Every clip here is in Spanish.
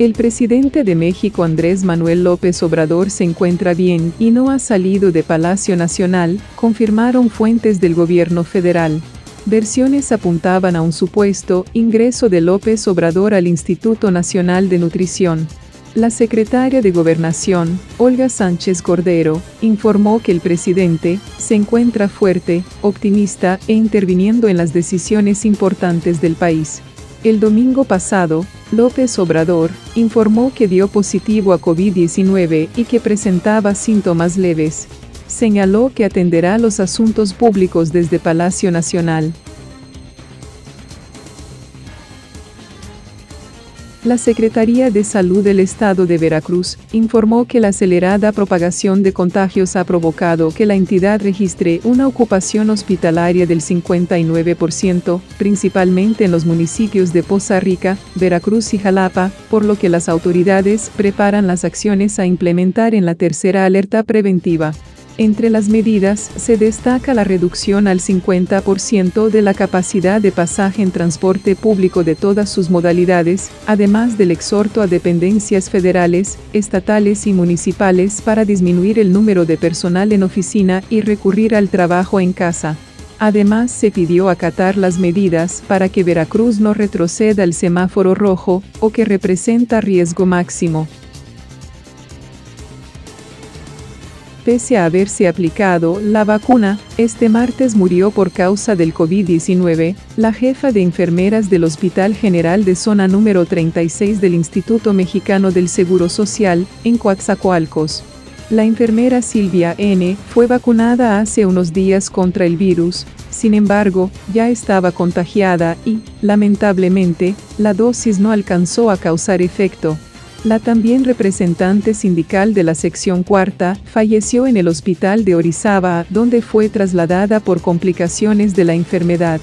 El presidente de México Andrés Manuel López Obrador se encuentra bien y no ha salido de Palacio Nacional, confirmaron fuentes del gobierno federal. Versiones apuntaban a un supuesto ingreso de López Obrador al Instituto Nacional de Nutrición. La secretaria de Gobernación, Olga Sánchez Cordero, informó que el presidente se encuentra fuerte, optimista e interviniendo en las decisiones importantes del país. El domingo pasado, López Obrador informó que dio positivo a COVID-19 y que presentaba síntomas leves. Señaló que atenderá los asuntos públicos desde Palacio Nacional. La Secretaría de Salud del Estado de Veracruz informó que la acelerada propagación de contagios ha provocado que la entidad registre una ocupación hospitalaria del 59%, principalmente en los municipios de Poza Rica, Veracruz y Jalapa, por lo que las autoridades preparan las acciones a implementar en la tercera alerta preventiva. Entre las medidas se destaca la reducción al 50% de la capacidad de pasaje en transporte público de todas sus modalidades, además del exhorto a dependencias federales, estatales y municipales para disminuir el número de personal en oficina y recurrir al trabajo en casa. Además se pidió acatar las medidas para que Veracruz no retroceda al semáforo rojo, o que representa riesgo máximo. Pese a haberse aplicado la vacuna, este martes murió por causa del COVID-19, la jefa de enfermeras del Hospital General de Zona número 36 del Instituto Mexicano del Seguro Social, en Coatzacoalcos. La enfermera Silvia N. fue vacunada hace unos días contra el virus, sin embargo, ya estaba contagiada y, lamentablemente, la dosis no alcanzó a causar efecto. La también representante sindical de la sección cuarta falleció en el hospital de Orizaba, donde fue trasladada por complicaciones de la enfermedad.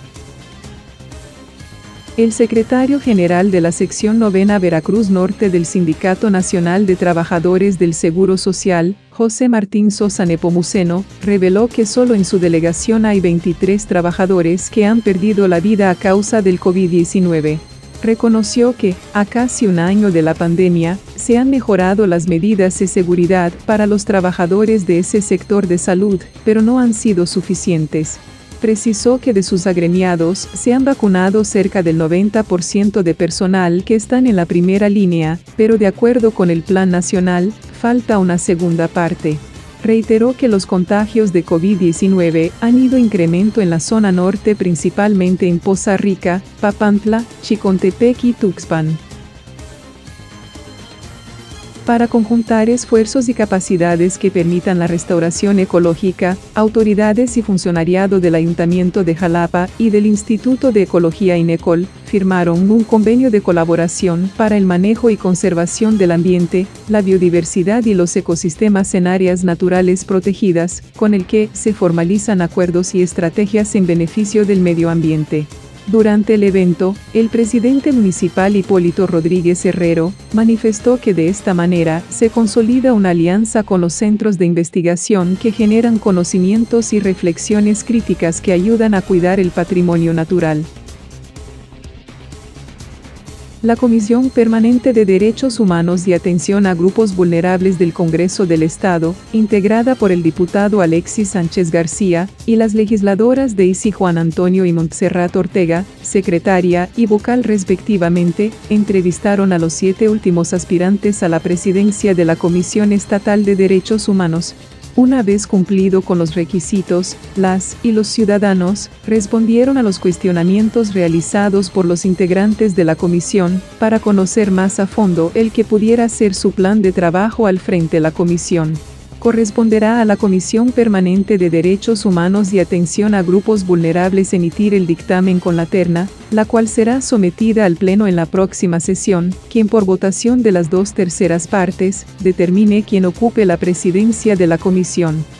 El secretario general de la sección novena Veracruz Norte del Sindicato Nacional de Trabajadores del Seguro Social, José Martín Sosa Nepomuceno, reveló que solo en su delegación hay 23 trabajadores que han perdido la vida a causa del COVID-19. Reconoció que, a casi un año de la pandemia, se han mejorado las medidas de seguridad para los trabajadores de ese sector de salud, pero no han sido suficientes. Precisó que de sus agremiados se han vacunado cerca del 90% de personal que están en la primera línea, pero de acuerdo con el Plan Nacional, falta una segunda parte. Reiteró que los contagios de COVID-19 han ido incremento en la zona norte, principalmente en Poza Rica, Papantla, Chicontepec y Tuxpan. Para conjuntar esfuerzos y capacidades que permitan la restauración ecológica, autoridades y funcionariado del Ayuntamiento de Jalapa y del Instituto de Ecología INECOL firmaron un convenio de colaboración para el manejo y conservación del ambiente, la biodiversidad y los ecosistemas en áreas naturales protegidas, con el que se formalizan acuerdos y estrategias en beneficio del medio ambiente. Durante el evento, el presidente municipal Hipólito Rodríguez Herrero manifestó que de esta manera se consolida una alianza con los centros de investigación que generan conocimientos y reflexiones críticas que ayudan a cuidar el patrimonio natural. La Comisión Permanente de Derechos Humanos y Atención a Grupos Vulnerables del Congreso del Estado, integrada por el diputado Alexis Sánchez García, y las legisladoras Daisy Juan Antonio y Montserrat Ortega, secretaria y vocal respectivamente, entrevistaron a los 7 últimos aspirantes a la presidencia de la Comisión Estatal de Derechos Humanos. Una vez cumplido con los requisitos, las y los ciudadanos respondieron a los cuestionamientos realizados por los integrantes de la comisión, para conocer más a fondo el que pudiera ser su plan de trabajo al frente de la comisión. Corresponderá a la Comisión Permanente de Derechos Humanos y Atención a Grupos Vulnerables emitir el dictamen con la terna, la cual será sometida al Pleno en la próxima sesión, quien por votación de las 2/3 partes, determine quién ocupe la presidencia de la comisión.